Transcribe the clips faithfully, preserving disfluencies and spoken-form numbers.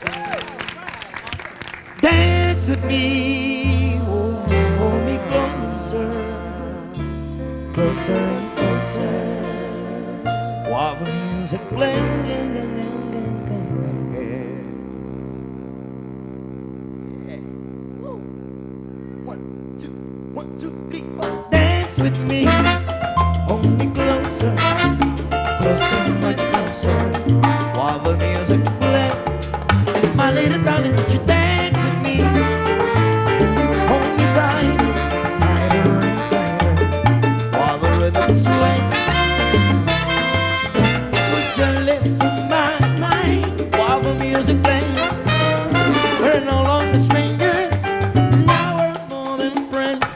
Dance with me, oh, hold me closer, closer and closer, while the music plays. One, two, three, four. Dance with me, hold me closer, closer, much closer, while the music plays. My little darling, would you dance with me? Hold me tight, tighter and tighter, while the rhythm sways. Put your lips to my mind, while the music plays. We're no longer strangers, now we're more than friends.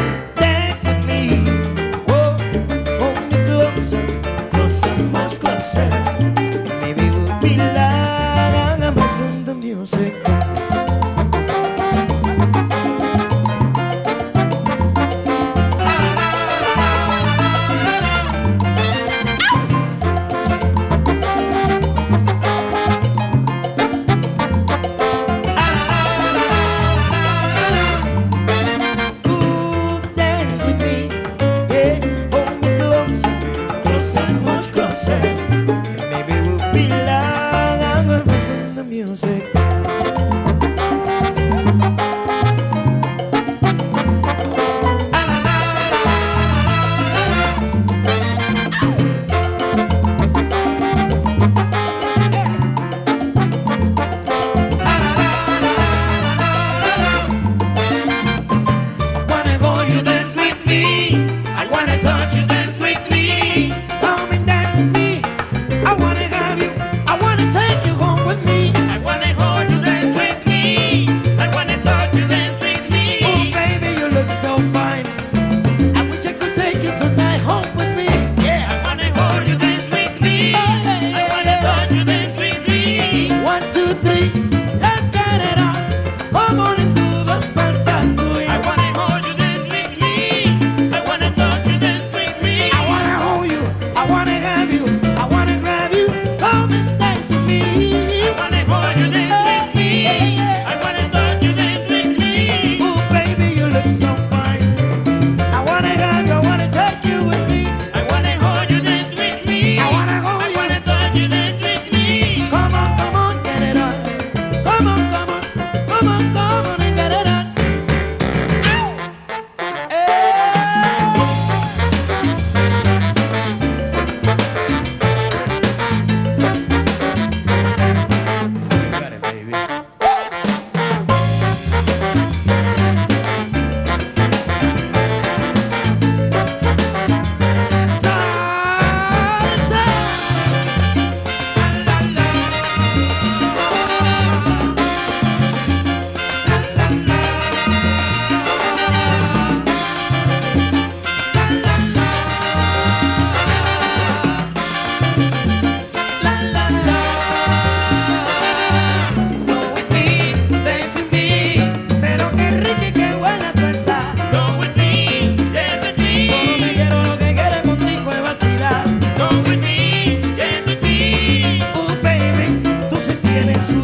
Dance with me, whoa, hold me closer, closer, much closer. Maybe we'll be long when the music comes. Tienes